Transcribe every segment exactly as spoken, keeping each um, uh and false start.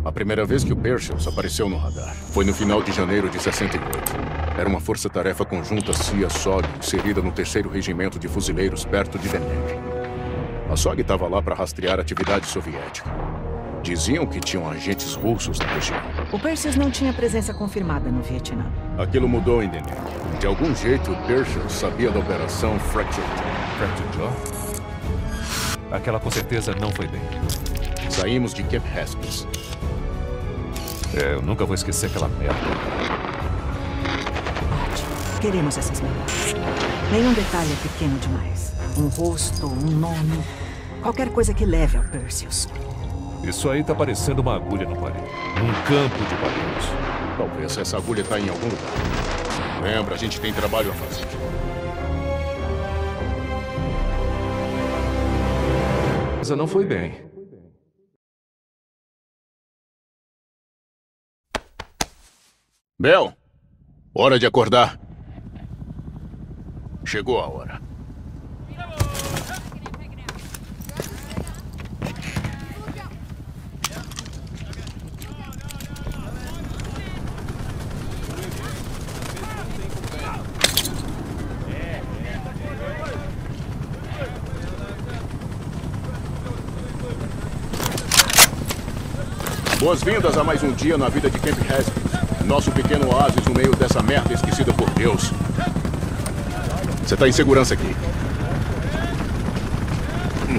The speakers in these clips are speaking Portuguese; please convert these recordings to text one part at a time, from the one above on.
A primeira vez que o Perseus apareceu no radar foi no final de janeiro de sessenta e oito. Era uma força-tarefa conjunta C I A-S O G inserida no terceiro Regimento de Fuzileiros perto de Deneb. A S O G estava lá para rastrear a atividade soviética. Diziam que tinham agentes russos na região. O Perseus não tinha presença confirmada no Vietnã. Aquilo mudou em Deneb. De algum jeito, o Perseus sabia da operação Fractured Jaw. Fractured Jaw? Aquela com certeza não foi bem. Saímos de Camp Haskins. É, eu nunca vou esquecer aquela merda. Queremos essas memórias. Nenhum detalhe é pequeno demais. Um rosto, um nome, qualquer coisa que leve ao Perseus. Isso aí tá parecendo uma agulha no palheiro. Num campo de palheiros. Talvez essa agulha tá em algum lugar. Lembra, a gente tem trabalho a fazer. A coisa não foi bem. Bel, hora de acordar. Chegou a hora. Boas-vindas a mais um dia na vida de Camp Haskins. Nosso pequeno oásis no meio dessa merda esquecida por Deus. Você tá em segurança aqui. Hum.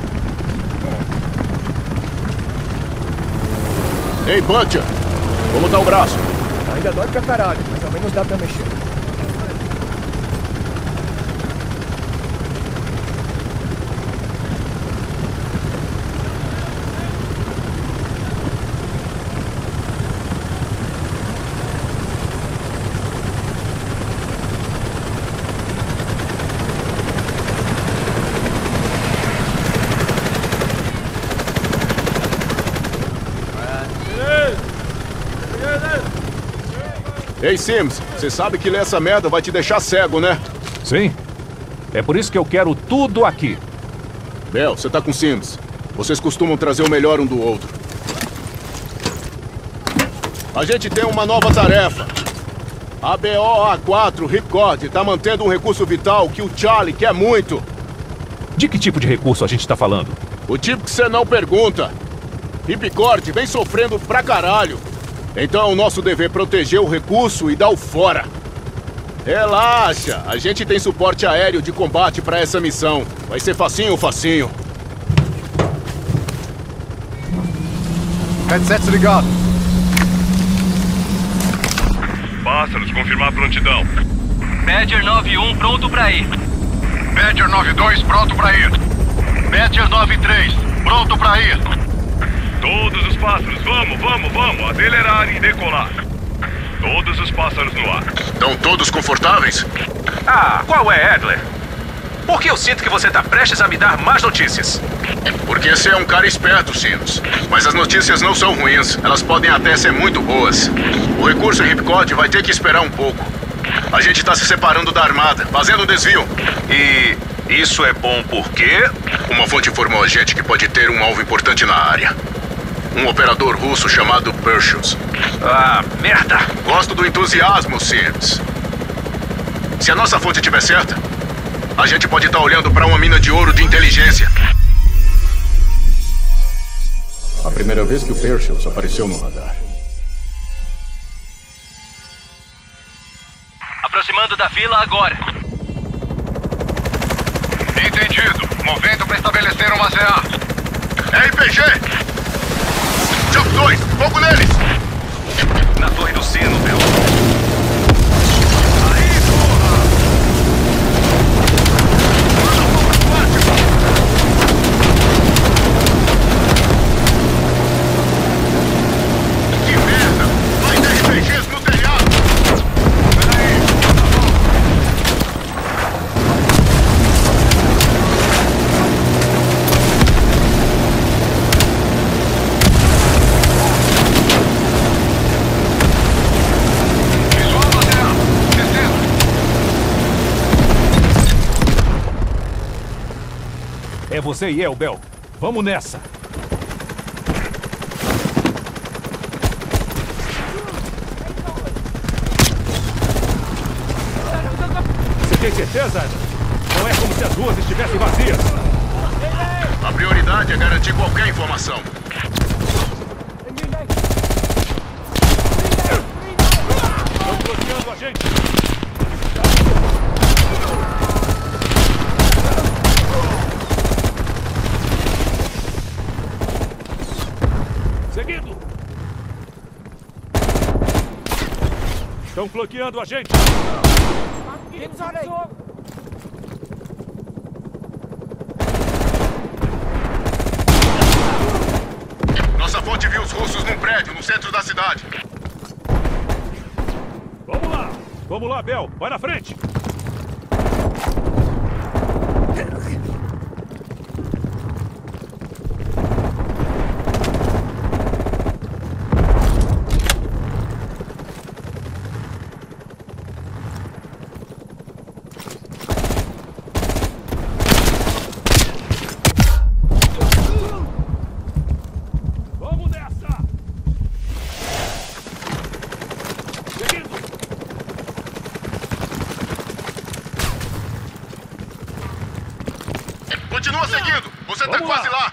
Ei, Butcher! Como tá o braço? Ainda dói pra caralho, mas ao menos dá pra mexer. Ei, Sims, você sabe que ler essa merda vai te deixar cego, né? Sim. É por isso que eu quero tudo aqui. Bel, você tá com Sims. Vocês costumam trazer o melhor um do outro. A gente tem uma nova tarefa. A B O A quatro Ripcord tá mantendo um recurso vital que o Charlie quer muito. De que tipo de recurso a gente tá falando? O tipo que você não pergunta. Ripcord vem sofrendo pra caralho. Então é o nosso dever proteger o recurso e dar o fora. Relaxa, a gente tem suporte aéreo de combate pra essa missão. Vai ser facinho, facinho. Headset ligado. Pássaros, confirmar prontidão. Badger nove um pronto pra ir. Badger nove dois pronto pra ir. Badger nove três pronto pra ir. Todos os pássaros, vamos, vamos, vamos, acelerar e decolar. Todos os pássaros no ar. Estão todos confortáveis? Ah, qual é, Adler? Por que eu sinto que você tá prestes a me dar más notícias? Porque você é um cara esperto, Sims. Mas as notícias não são ruins, elas podem até ser muito boas. O recurso Ripcord vai ter que esperar um pouco. A gente tá se separando da armada, fazendo um desvio. E isso é bom por quê? Uma fonte informou a gente que pode ter um alvo importante na área. Um operador russo chamado Perseus. Ah, merda! Gosto do entusiasmo, Sims. Se a nossa fonte estiver certa, a gente pode estar olhando para uma mina de ouro de inteligência. A primeira vez que o Perseus apareceu no radar. Aproximando da vila agora. Entendido. Movendo para estabelecer uma C A. R P G! Jump dois, fogo neles! Na torre do sino, meu. Aí, porra! Que merda! Mais R P Gs no telhado! Peraí, É você e eu, Bel. Vamos nessa. certeza, Adler? Não é como se as ruas estivessem vazias. A prioridade é garantir qualquer informação. Estão bloqueando a gente. Seguindo. Estão bloqueando a gente. Nossa fonte viu os russos num prédio no centro da cidade. Vamos lá. Vamos lá, Bel. Vai na frente. Continua seguindo! Você tá quase lá!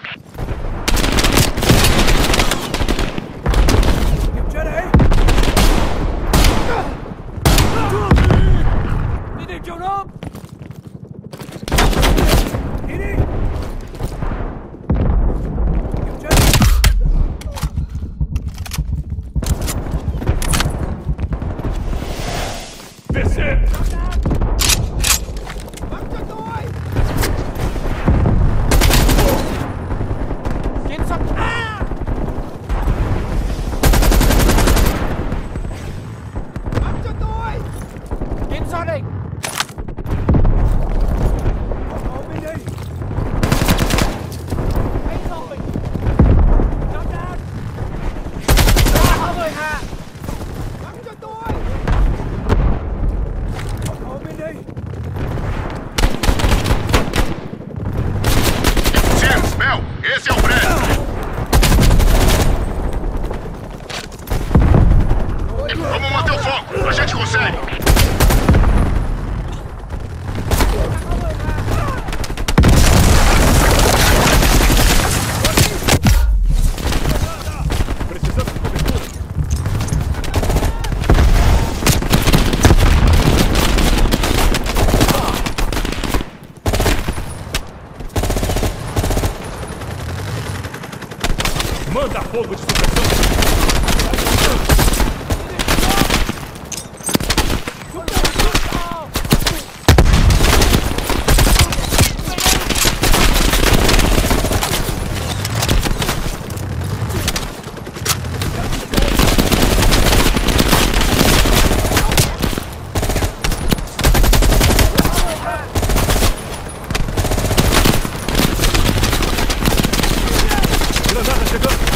Esse é o prédio! Vamos manter o foco! A gente consegue! Precisamos de cobertura! Manda fogo de supressão! Granada chegando!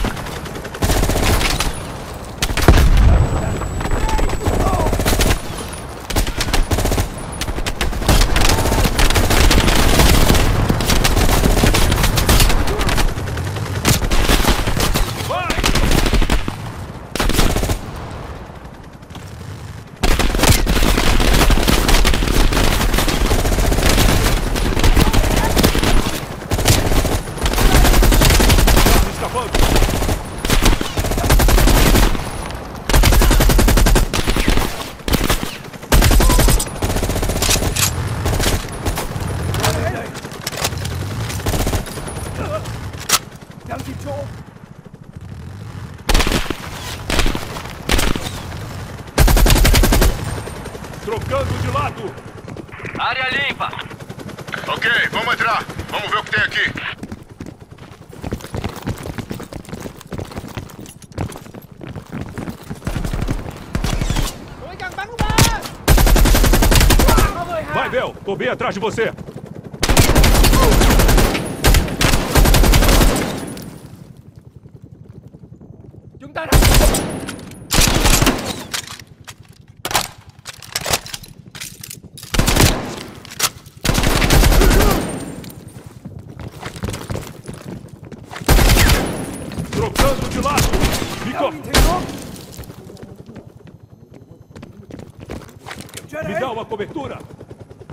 Trocando de lado! Área limpa! Ok, vamos entrar. Vamos ver o que tem aqui. Vai, Bel! Tô bem atrás de você! Trocando de lado! Nico! Me dá uma cobertura!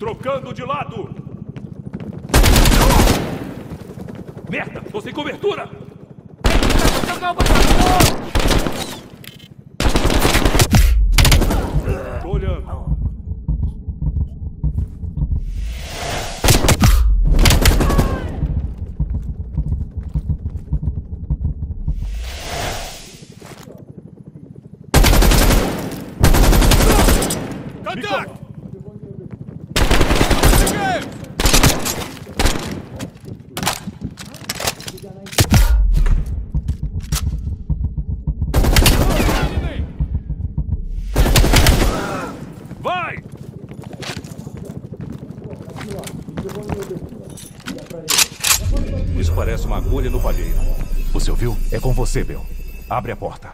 Trocando de lado! Merda! Tô sem cobertura! Tô olhando. Contact! Vai! Isso parece uma agulha no palheiro. Você ouviu? É com você, Bel. Abre a porta.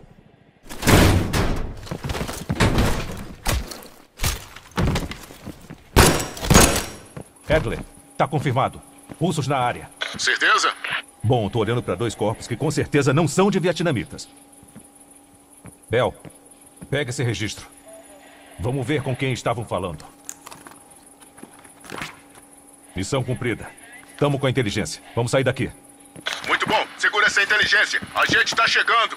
Adler, tá confirmado. Russos na área. Certeza? Bom, tô olhando para dois corpos que com certeza não são de vietnamitas. Bel, pega esse registro. Vamos ver com quem estavam falando. Missão cumprida. Tamo com a inteligência. Vamos sair daqui. Muito bom. Segura essa inteligência. A gente tá chegando.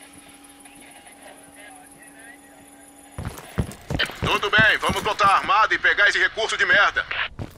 Tudo bem. Vamos botar armado e pegar esse recurso de merda.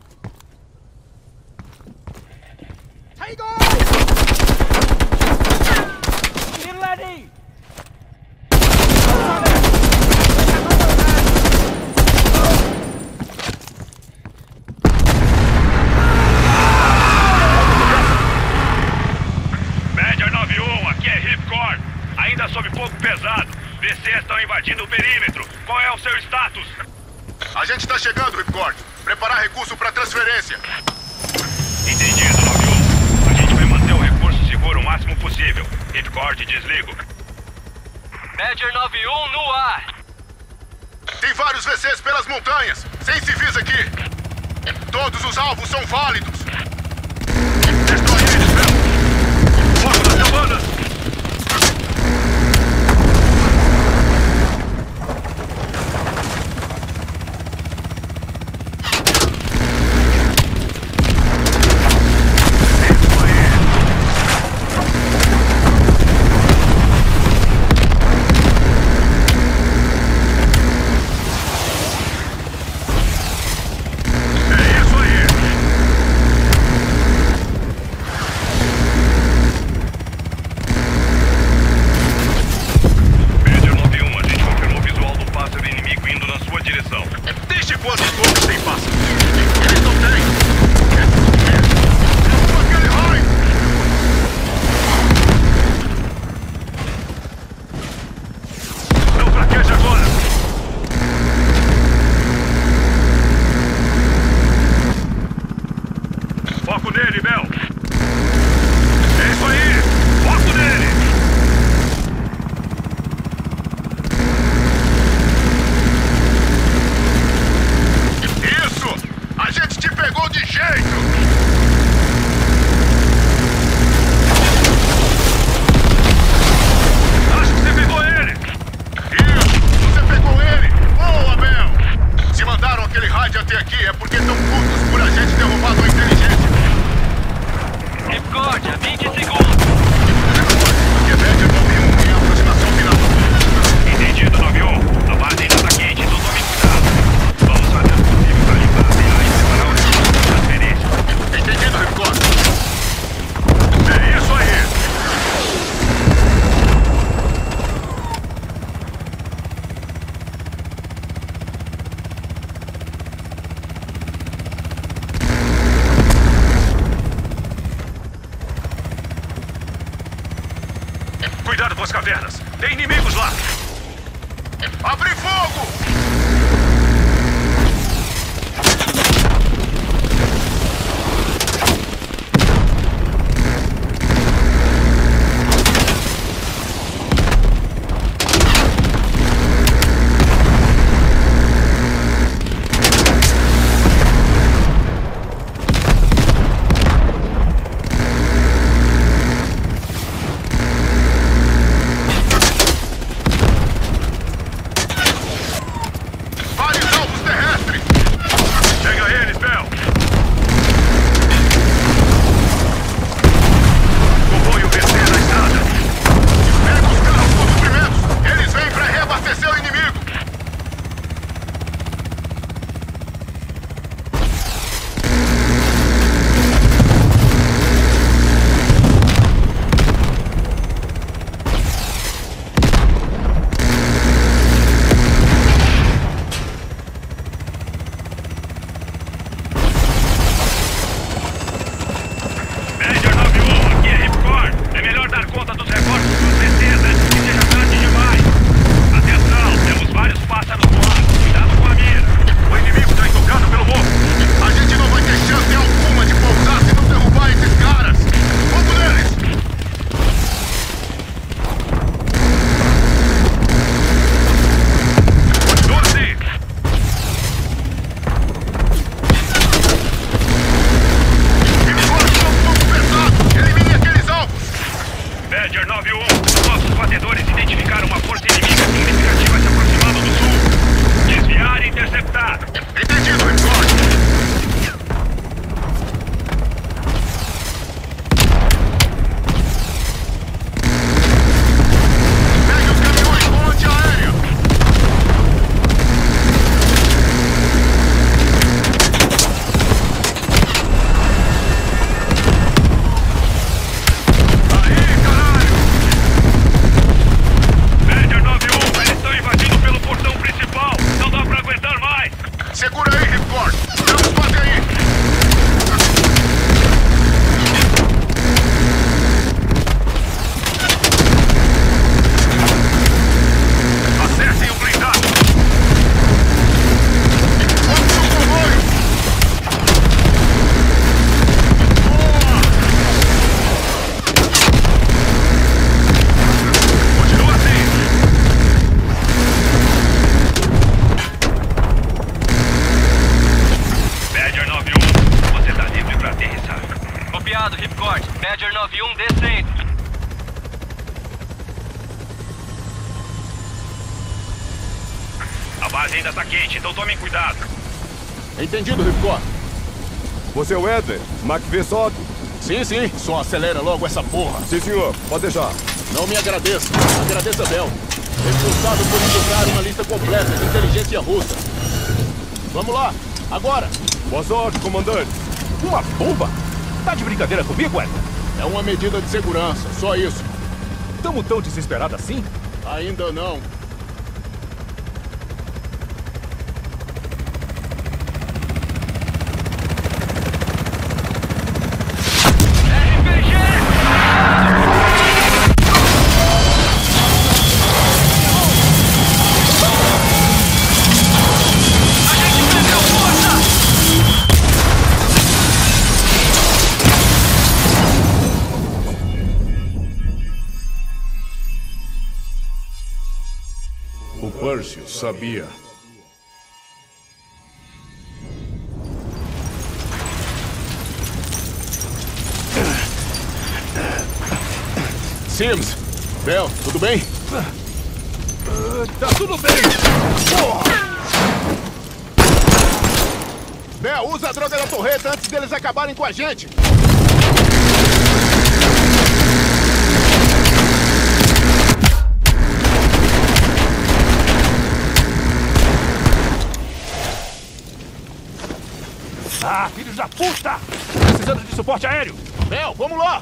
Média nove um, aqui é Ripcord. Ainda sob fogo pesado. V Cs estão invadindo o perímetro. Qual é o seu status? A gente tá chegando, Ripcord. Preparar recurso para transferência. Entendido, nove um. A gente vai manter o recurso seguro o máximo possível. Ripcord, desligo. Média nove um no ar. Tem vários V Cs pelas montanhas. Sem civis aqui. Todos os alvos são válidos. Destrói eles, Bel. Foco nas cabanas. Cuidado com as cavernas. Tem inimigos lá. Abre fogo! Pega ele! A base ainda tá quente, então tomem cuidado. Entendido, Ripcord. Você é o Adler? McVeigh Sog? Sim, sim. Só acelera logo essa porra. Sim, senhor. Pode deixar. Não me agradeça. Agradeça a Bell. Responsável por encontrar uma lista completa de inteligência russa. Vamos lá. Agora. Boa sorte, comandante. Uma bomba? Tá de brincadeira comigo, Edgar? É uma medida de segurança. Só isso. Tamo tão desesperado assim? Ainda não. O Perseus sabia. Sims, Bell, tudo bem? Tá tudo bem! Porra! Bell, usa a droga da torreta antes deles acabarem com a gente! Ah, filhos da puta! Precisando de suporte aéreo! Bell, vamos lá!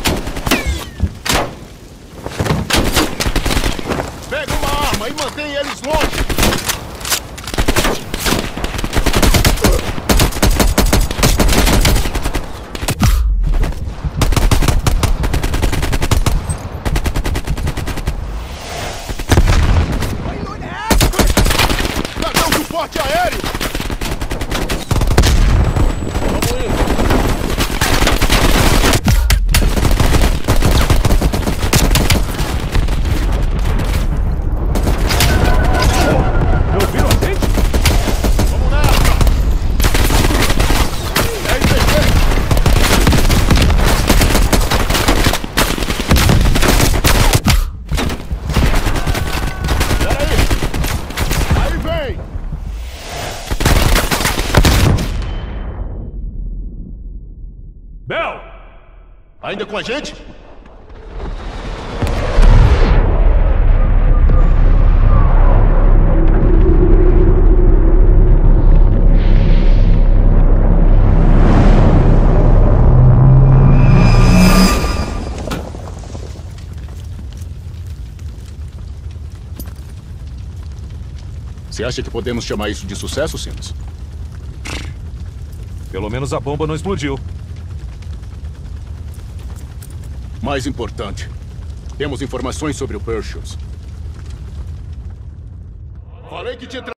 Pega uma arma e mantém eles longe! Cadê o suporte aéreo? Bell! Ainda com a gente? Você acha que podemos chamar isso de sucesso, Sims? Pelo menos a bomba não explodiu. Mais importante, temos informações sobre o Perseus. Falei que te